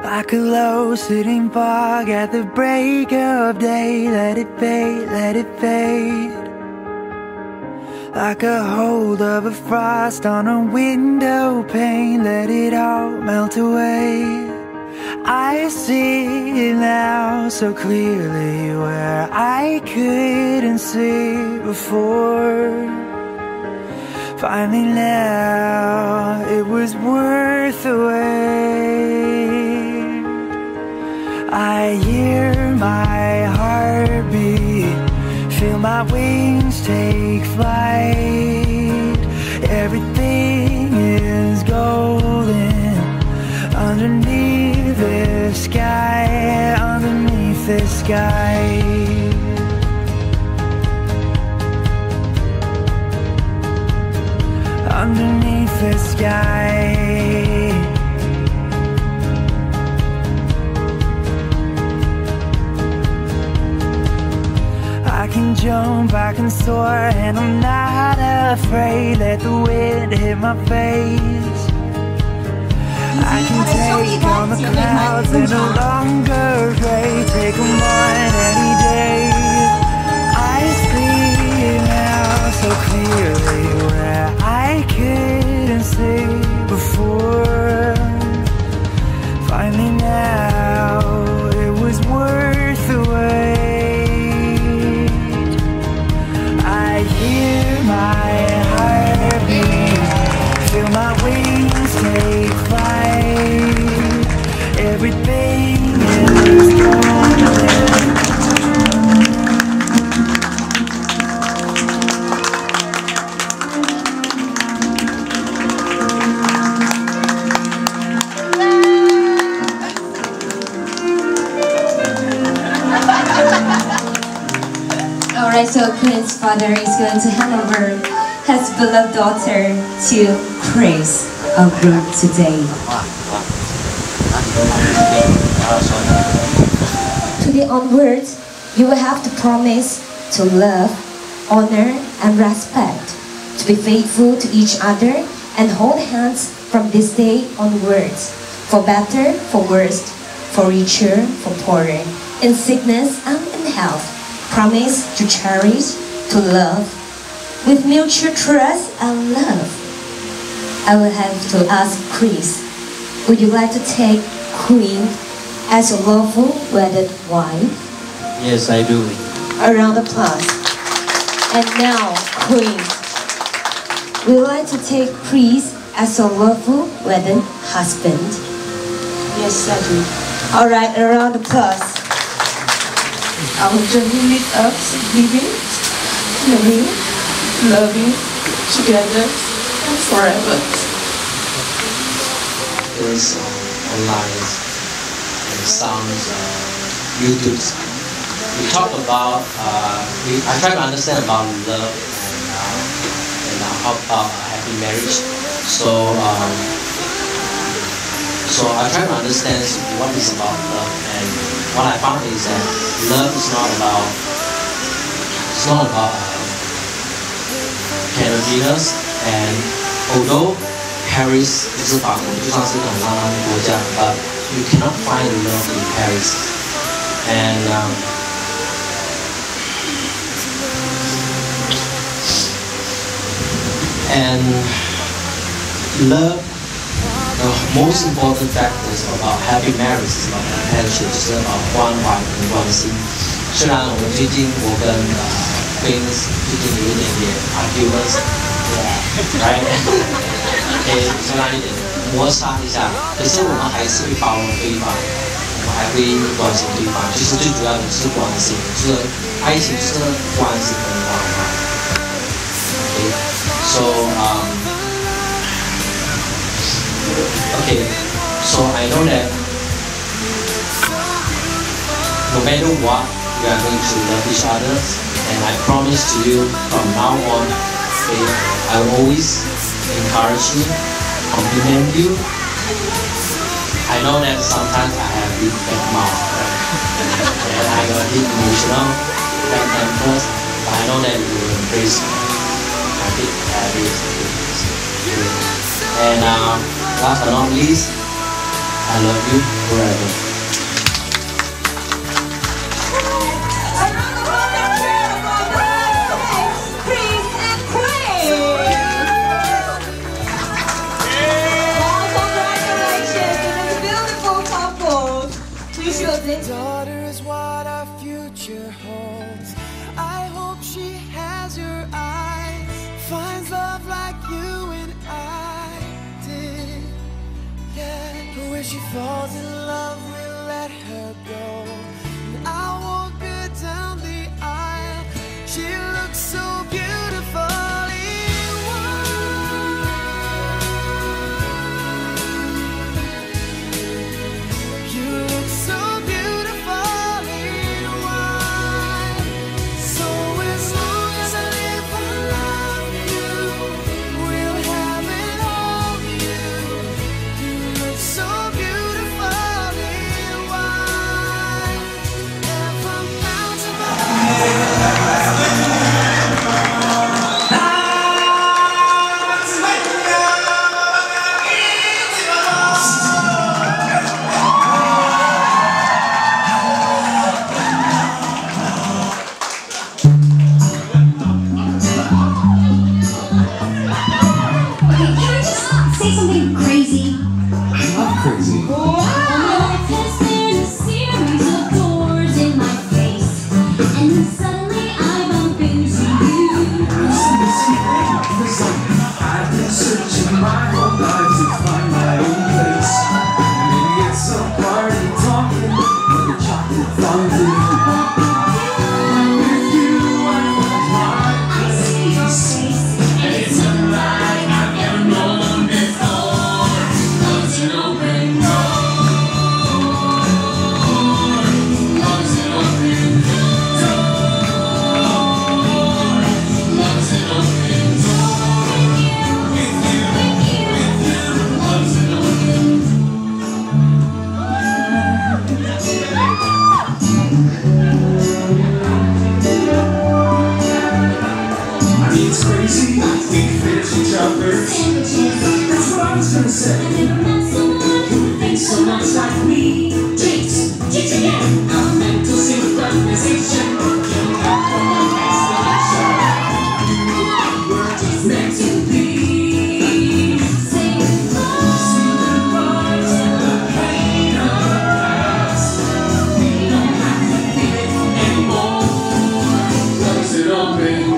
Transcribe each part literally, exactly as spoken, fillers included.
Like a low-sitting fog at the break of day. Let it fade, let it fade. Like a hold of a frost on a window pane. Let it all melt away. I see it now so clearly where I couldn't see before. Finally now, it was worth the wait. I hear my heartbeat, feel my wings take flight. Everything is golden underneath the sky, underneath the sky. Underneath the sky. I can jump, I can soar, and I'm not afraid. Let the wind hit my face. I can take on the clouds and no longer afraid. Take them on any day. I see now so clearly where I couldn't see before. Finally now, it was worth the wait. I hear my heartbeat, feel my wings take flight. Everything is golden. Alright, so Quinn's father is going to hand over his beloved daughter to Chris, our group today. Today onwards, you will have to promise to love, honor, and respect, to be faithful to each other, and hold hands from this day onwards, for better, for worse, for richer, for poorer, in sickness and in health. Promise to cherish, to love, with mutual trust and love. I will have to ask Chris, would you like to take Quinn as a lawful wedded wife? Yes, I do. A round of applause. And now, Quinn, would you like to take Chris as a lawful wedded husband? Yes, I do. Alright, a round of applause. I will journey with us, living, living, loving, together, forever. There's uh, online and sounds, uh, YouTube. We talk about, uh, we, I try to understand about love and, uh, and uh, how about a happy marriage. So, um, so I try to understand what is about love, and what I found is that love is not about, it's not about uh, candidness, and although Paris 不是法国，就算是一个很浪漫的国家 but you cannot find love in Paris. And um, and love, the most important factors about happy marriage is about attention, 就是 about 关怀跟关心。虽然我们最近我跟呃 Queens 最近有一点点 arguments，right， 诶，相当于一点摩擦一下，可是我们还是会包容对方，我们还会关心对方。其实最主要的是关心，就是爱情就是关心跟关怀。Okay, so um, okay, so I know that no matter what, we are going to love each other, and I promise to you from now on, okay, I will always encourage you, compliment you. I know that sometimes I have big bad mouth, right? And I got bit emotional, bad tempers, but I know that you will embrace my big habits. And um, last but not least, I love you forever. A round of applause for bridesmaids, Prince and Queen. Wow, congratulations to this beautiful couple. Please feel this. Daughter is what our future holds. I hope she has your eyes, finds love like you and I did. Yeah, but when she falls in love, we'll let her go. And I walk her down the aisle. She looks so beautiful. That's what I was gonna say. I never met someone who thinks so much like me. Jinx, jinx again. Our mental synchronization. You have one explanation. We're just meant to be. Say goodbye. Say goodbye to the pain of the past. We don't have to feel it anymore. Close it open.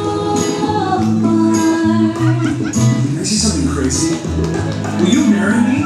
Will you marry me?